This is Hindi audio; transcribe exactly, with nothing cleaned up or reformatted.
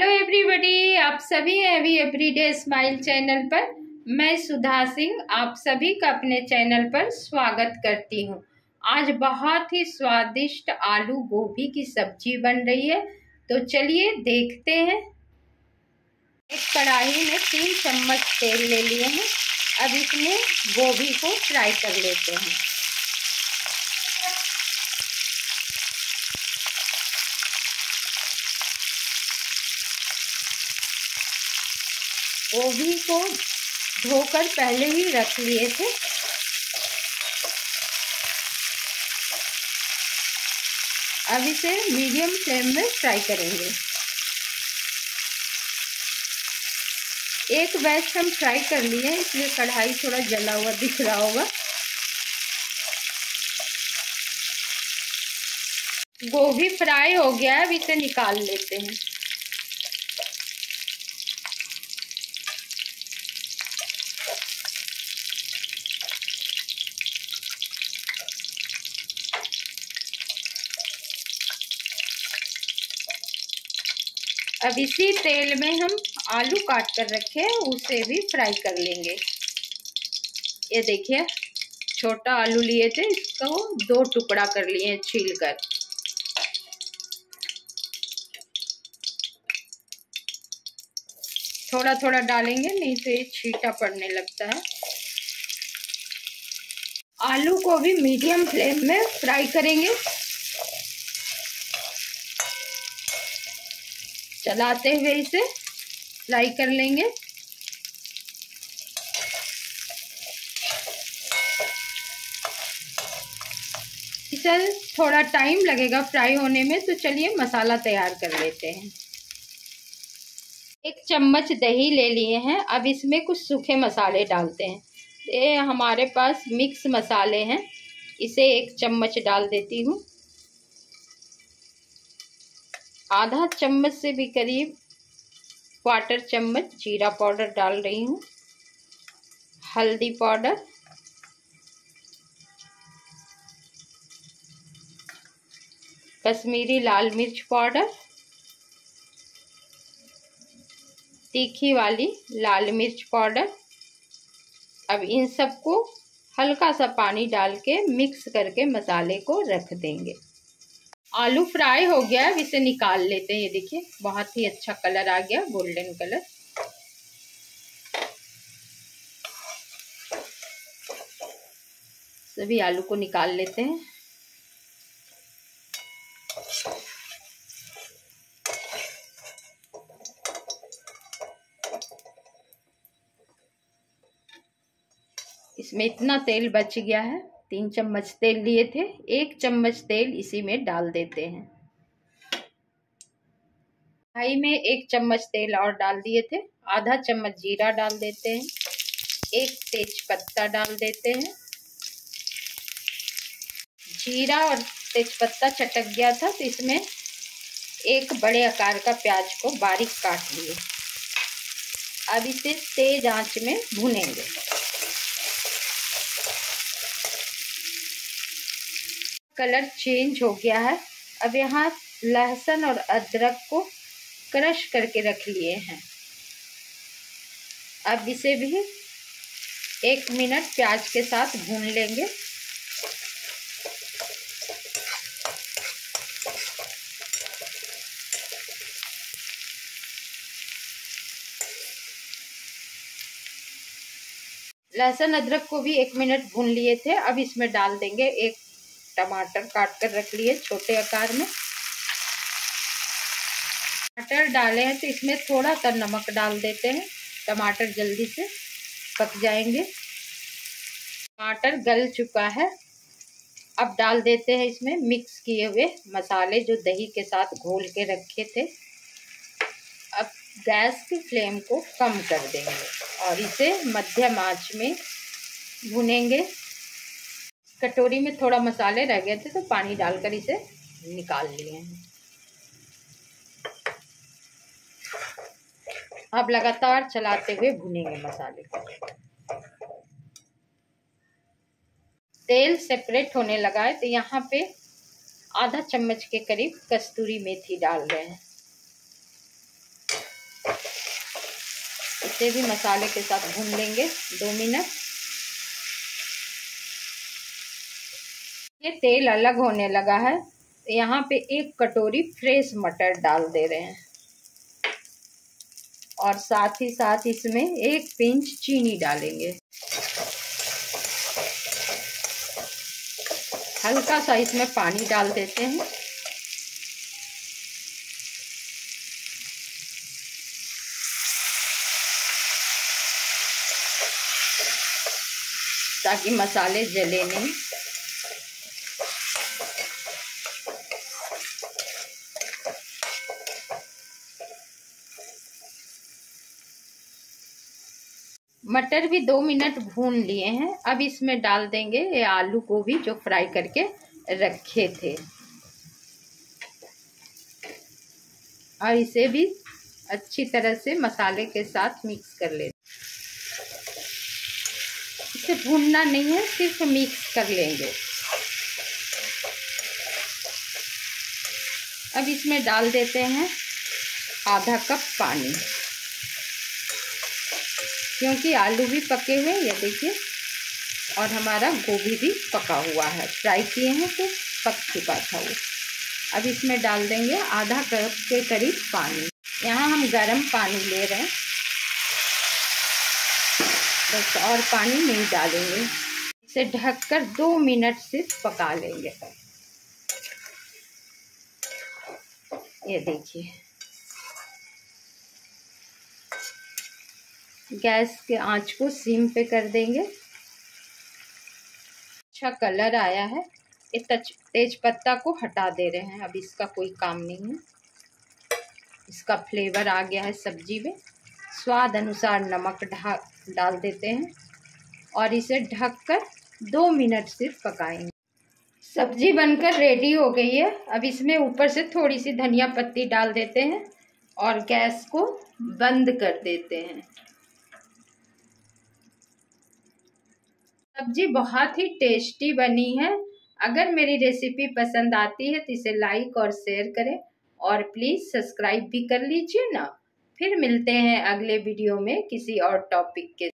हेलो एवरीबॉडी, आप सभी हैवी एवरीडे स्माइल चैनल पर मैं सुधा सिंह आप सभी का अपने चैनल पर स्वागत करती हूं। आज बहुत ही स्वादिष्ट आलू गोभी की सब्जी बन रही है, तो चलिए देखते हैं। एक कढ़ाई में तीन चम्मच तेल ले लिए हैं। अब इसमें गोभी को फ्राई कर लेते हैं। गोभी को धोकर पहले ही रख लिए थे। अब इसे मीडियम फ्लेम में फ्राई करेंगे। एक बैच हम फ्राई कर लिए हैं, इसलिए कढ़ाई थोड़ा जला हुआ दिख रहा होगा। गोभी फ्राई हो गया है, अब इसे निकाल लेते हैं। अब इसी तेल में हम आलू काट कर रखे हैं, उसे भी फ्राई कर लेंगे। ये देखिए, छोटा आलू लिए थे, इसको दो टुकड़ा कर लिए छील कर। थोड़ा थोड़ा डालेंगे, नहीं तो ये छींटा पड़ने लगता है। आलू को भी मीडियम फ्लेम में फ्राई करेंगे, चलाते हुए इसे फ्राई कर लेंगे। इसे थोड़ा टाइम लगेगा फ्राई होने में, तो चलिए मसाला तैयार कर लेते हैं। एक चम्मच दही ले लिए हैं। अब इसमें कुछ सूखे मसाले डालते हैं। ये हमारे पास मिक्स मसाले हैं, इसे एक चम्मच डाल देती हूँ। आधा चम्मच से भी करीब क्वार्टर चम्मच जीरा पाउडर डाल रही हूँ। हल्दी पाउडर, कश्मीरी लाल मिर्च पाउडर, तीखी वाली लाल मिर्च पाउडर। अब इन सबको हल्का सा पानी डाल के मिक्स करके मसाले को रख देंगे। आलू फ्राई हो गया, अब इसे निकाल लेते हैं। ये देखिए, बहुत ही अच्छा कलर आ गया, गोल्डन कलर। सभी आलू को निकाल लेते हैं। इसमें इतना तेल बच गया है, तीन चम्मच तेल लिए थे, एक चम्मच तेल इसी में डाल देते हैं। कढ़ाई में एक चम्मच तेल और डाल दिए थे। आधा चम्मच जीरा डाल देते हैं, एक तेज पत्ता डाल देते हैं। जीरा और तेज पत्ता चटक गया था, तो इसमें एक बड़े आकार का प्याज को बारीक काट लिए। अब इसे तेज आंच में भूनेंगे। कलर चेंज हो गया है। अब यहाँ लहसुन और अदरक को क्रश करके रख लिए हैं। अब इसे भी एक मिनट प्याज के साथ भून लेंगे। लहसुन अदरक को भी एक मिनट भून लिए थे। अब इसमें डाल देंगे एक टमाटर काट कर रख लिए छोटे आकार में। टमाटर डाले हैं तो इसमें थोड़ा सा नमक डाल देते हैं, टमाटर जल्दी से पक जाएंगे। टमाटर गल चुका है। अब डाल देते हैं इसमें मिक्स किए हुए मसाले जो दही के साथ घोल के रखे थे। अब गैस की फ्लेम को कम कर देंगे और इसे मध्यम आंच में भुनेंगे। कटोरी में थोड़ा मसाले रह गए थे, तो पानी डालकर इसे निकाल लिए हैं। अब लगातार चलाते हुए भुनेंगे मसाले को। तेल सेपरेट होने लगा है, तो यहाँ पे आधा चम्मच के करीब कस्तूरी मेथी डाल रहे हैं। इसे भी मसाले के साथ भून लेंगे दो मिनट। ये तेल अलग होने लगा है। यहाँ पे एक कटोरी फ्रेश मटर डाल दे रहे हैं और साथ ही साथ इसमें एक पिंच चीनी डालेंगे। हल्का सा इसमें पानी डाल देते हैं। ताकि मसाले जले नहीं। मटर भी दो मिनट भून लिए हैं। अब इसमें डाल देंगे ये आलू को भी जो फ्राई करके रखे थे और इसे भी अच्छी तरह से मसाले के साथ मिक्स कर लेते। इसे भूनना नहीं है, सिर्फ मिक्स कर लेंगे। अब इसमें डाल देते हैं आधा कप पानी, क्योंकि आलू भी पके हुए ये देखिए और हमारा गोभी भी पका हुआ है। फ्राई किए हैं तो पक चुका था वो। अब इसमें डाल देंगे आधा कप के करीब पानी। यहाँ हम गर्म पानी ले रहे हैं बस, और पानी नहीं डालेंगे। इसे ढककर दो मिनट सिर्फ पका लेंगे। ये देखिए गैस के आंच को सिम पे कर देंगे। अच्छा कलर आया है। ये तेज पत्ता को हटा दे रहे हैं, अब इसका कोई काम नहीं है। इसका फ्लेवर आ गया है सब्जी में। स्वाद अनुसार नमक डाल देते हैं और इसे ढककर दो मिनट सिर्फ पकाएंगे। सब्जी बनकर रेडी हो गई है। अब इसमें ऊपर से थोड़ी सी धनिया पत्ती डाल देते हैं और गैस को बंद कर देते हैं। सब्जी बहुत ही टेस्टी बनी है। अगर मेरी रेसिपी पसंद आती है तो इसे लाइक और शेयर करें और प्लीज़ सब्सक्राइब भी कर लीजिए ना। फिर मिलते हैं अगले वीडियो में किसी और टॉपिक के